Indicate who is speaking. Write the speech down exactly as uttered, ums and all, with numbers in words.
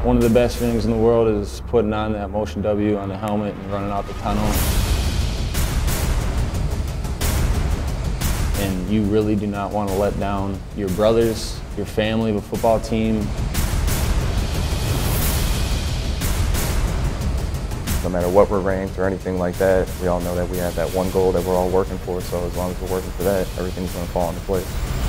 Speaker 1: One of the best feelings in the world is putting on that Motion W on the helmet and running out the tunnel. And you really do not want to let down your brothers, your family, the football team.
Speaker 2: No matter what we're ranked or anything like that, we all know that we have that one goal that we're all working for, so as long as we're working for that, everything's going to fall into place.